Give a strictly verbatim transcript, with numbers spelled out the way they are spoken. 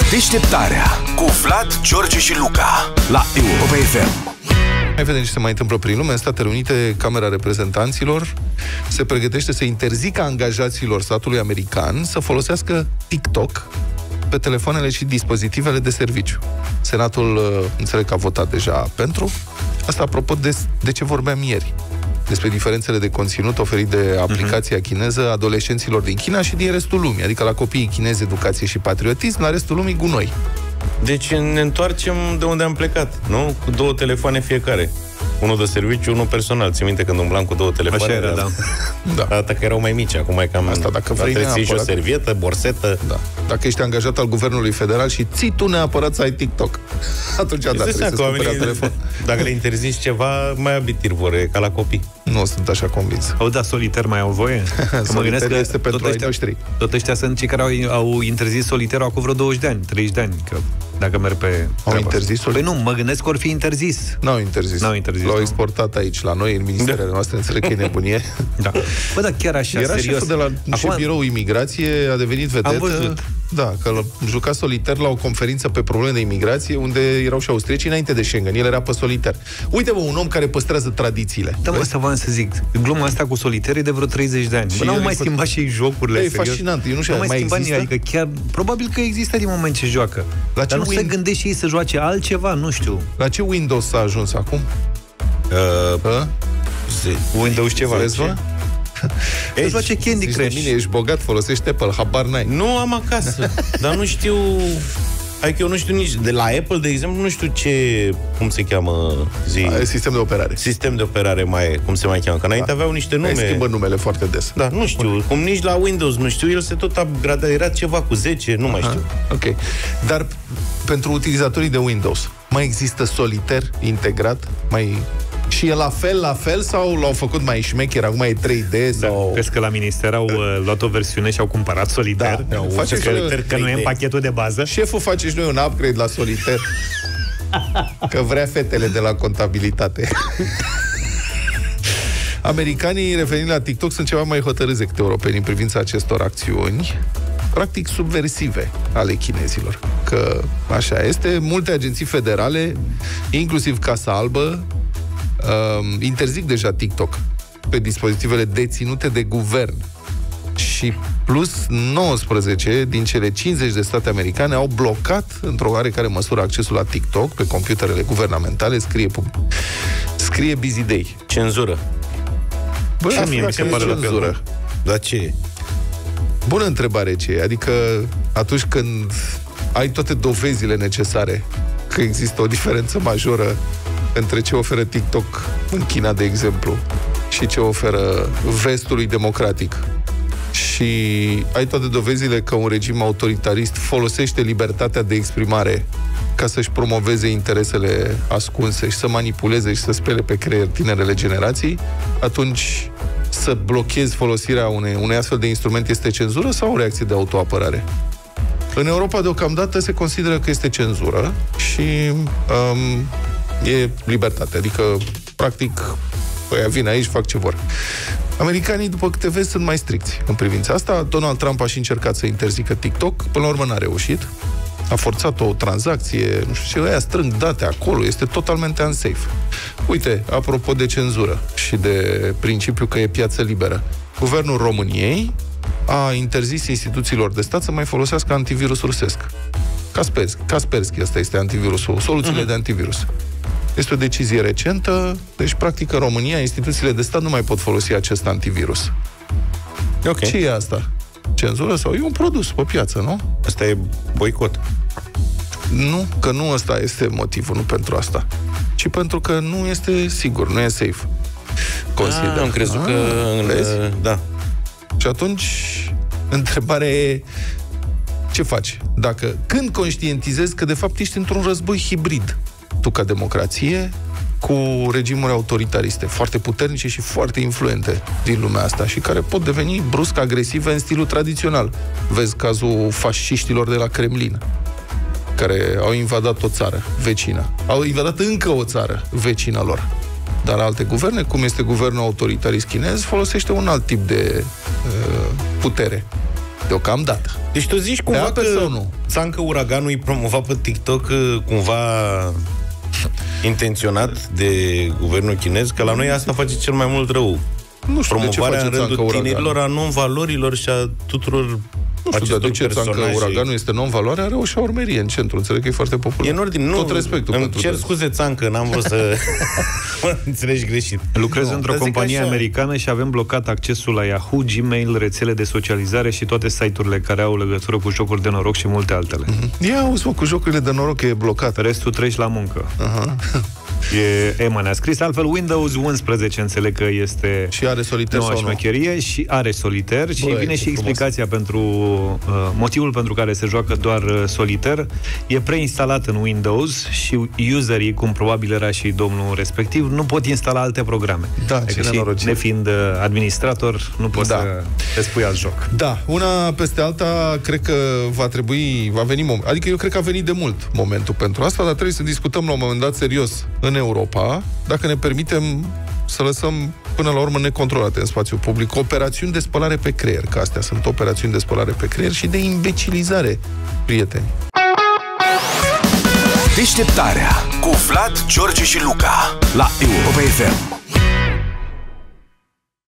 Deșteptarea cu Vlad, George și Luca la Europa F M. Hai vedem ce se mai întâmplă prin lume. În Statele Unite, Camera Reprezentanților se pregătește să interzică angajaților statului american să folosească TikTok pe telefoanele și dispozitivele de serviciu. Senatul, înțeleg că a votat deja pentru. Asta apropo de, de ce vorbeam ieri, despre diferențele de conținut oferit de aplicația uh-huh. chineză adolescenților din China și din restul lumii. Adică la copiii chinezi educație și patriotism, la restul lumii gunoi. Deci ne întoarcem de unde am plecat, nu? Cu două telefoane fiecare. Unul de serviciu, unul personal. Ți minte când umblam cu două telefoane? Așa era, da. Da. Data că erau mai mici, acum e cam... Asta dacă vrei neapărat. Și o servietă, borsetă... Da. Dacă ești angajat al Guvernului Federal și ții tu neapărat să ai TikTok, atunci da, trebuie să-ți cumpere telefon. Dacă le interzici ceva, mai abitir vor, ca la copii. Nu sunt așa convins. Au dat soliter, mai au voie? Că mă gândesc că este pentru tot ai ăștia, noștri. tot ăștia sunt cei care au, au interzis soliterul acum vreo douăzeci de ani, treizeci de ani, că dacă merg pe... Au interzis Păi nu, mă gândesc că or fi interzis. N-au interzis. N-au interzis. L-au nu. exportat aici, la noi, în ministerele da. noastre, înțeleg că e nebunie. Da. Bă, dar chiar așa, Era serios. șeful de la acum... birou imigrație, a devenit vedetă. Am văzut. Da, că juca soliter la o conferință pe probleme de imigrație, unde erau și austriecii înainte de Schengen. El era pe soliter. Uite, bă, un om care păstrează tradițiile. Da, mă, asta v-am să zic. Gluma asta cu soliter e de vreo treizeci de ani. Bă, n-au mai schimbat și jocurile. E fascinant. Eu nu știu, mai, mai schimbat există? Adică chiar, probabil că există din moment ce joacă. La ce Dar nu Win... se gândește și ei să joace altceva, nu știu. La ce Windows s-a ajuns acum? Uh, Windows ceva. Vezi, mă? Să face Candy Crush. Mine, ești bogat, folosești Apple, habar n-ai. Nu am acasă, dar nu știu... Hai că eu nu știu nici... De la Apple, de exemplu, nu știu ce... Cum se cheamă? Zi... A, sistem de operare. Sistem de operare mai... Cum se mai cheamă? Că înainte da. aveau niște nume... Ei schimbă numele foarte des. Da, nu știu. Bun. Cum nici la Windows, nu știu. El se tot upgrada. Era ceva cu zece, nu Aha. mai știu. Ok. Dar pentru utilizatorii de Windows, mai există Solitaire integrat? Mai... Și e la fel, la fel, sau l-au făcut mai șmecher, acum e trei D sau... Da, crezi că la minister au uh, luat o versiune și au cumpărat Solitaire? Da, face Solitaire, că nu e în pachetul de bază? Șeful, face și noi un upgrade la Solitaire. Că vrea fetele de la contabilitate. Americanii, referind la TikTok, sunt ceva mai hotărâți decât europenii în privința acestor acțiuni, practic subversive, ale chinezilor. Că așa este, multe agenții federale, inclusiv Casa Albă, Uh, interzic deja TikTok pe dispozitivele deținute de guvern. Și plus nouăsprezece din cele cincizeci de state americane au blocat într-o oarecare măsură accesul la TikTok pe computerele guvernamentale. Scrie, scrie Busy Day. Cenzură. Bă, și mie mi se pare cenzură. Dar ce e? Bună întrebare, ce e? Adică atunci când ai toate dovezile necesare că există o diferență majoră între ce oferă TikTok în China, de exemplu, și ce oferă vestului democratic, și ai toate dovezile că un regim autoritarist folosește libertatea de exprimare ca să-și promoveze interesele ascunse și să manipuleze și să spele pe creier tinerele generații, atunci să blochezi folosirea unei, unei astfel de instrument este cenzură sau o reacție de autoapărare? În Europa, deocamdată, se consideră că este cenzură și um, e libertate. Adică, practic, ăia vin aici, fac ce vor. Americanii, după câte vezi, sunt mai stricți în privința asta. Donald Trump a și încercat să interzică TikTok, până la urmă n-a reușit. A forțat o tranzacție, nu știu ce, ăia strâng date acolo, este totalmente unsafe. Uite, apropo de cenzură și de principiu că e piață liberă, Guvernul României a interzis instituțiilor de stat să mai folosească antivirus rusesc. Kaspersky, Kaspersky, asta este antivirusul, soluțiile uh-huh. de antivirus. Este o decizie recentă, deci, practic, în România, instituțiile de stat nu mai pot folosi acest antivirus. Okay. Ce e asta? Cenzură sau e un produs pe piață, nu? Asta e boicot. Nu, că nu ăsta este motivul, nu pentru asta, ci pentru că nu este sigur, nu e safe. Consider. Ah, am crezut ah, că... Vezi? Da. Și atunci, întrebarea e, ce faci? Dacă, când conștientizezi că, de fapt, ești într-un război hibrid, tu, ca democrație, cu regimuri autoritariste, foarte puternice și foarte influente din lumea asta și care pot deveni brusc agresive în stilul tradițional. Vezi cazul fasciștilor de la Kremlin, care au invadat o țară vecină. Au invadat încă o țară vecină lor. Dar alte guverne, cum este guvernul autoritarist chinez, folosește un alt tip de uh, putere. Deocamdată. Deci tu zici cumva că sau nu? Țancă Uraganul îi promova pe TikTok cumva intenționat de guvernul chinez, că la noi asta face cel mai mult rău. Nu știu promovarea de ce face în rândul Țancă tinerilor a non-valorilor și a tuturor nu știu, acestor de ce Țancă personaje. Uraganul este non-valoare, are o șaurmerie în centru, înțeleg că e foarte popular. E în ordine, nu. Tot respectul îmi pentru cer dânsul. scuze, Țancă, n-am vrut să mă înțelegi greșit. Lucrez Nu, într-o dar zic companie așa. americană și avem blocat accesul la Yahoo, Gmail, rețele de socializare și toate site-urile care au legătură cu jocuri de noroc și multe altele. Ia auzi, mă, cu jocurile de noroc e blocat. Restul treci la muncă. Aha. E, Emma ne-a scris. Altfel, Windows unsprezece înțeleg că este Și are solitaire noua sau nu? șmecherie și are solitaire și Bă, vine ce și frumos. explicația pentru uh, motivul pentru care se joacă doar uh, solitaire. E preinstalat în Windows și userii, cum probabil era și domnul respectiv, nu pot instala alte programe. Da, ce Adică și nenorocire. nefiind uh, administrator, nu poți Da. să te spui alt joc. Da, una peste alta, cred că va trebui, va veni moment. Adică eu cred că a venit de mult momentul pentru asta, dar trebuie să discutăm la un moment dat serios în Europa, dacă ne permitem să lăsăm până la urmă necontrolate în spațiu public operațiuni de spălare pe creier, că astea sunt operațiuni de spălare pe creier și de imbecilizare, prieteni. Deșteptarea cu Vlad, George și Luca la Europa F M.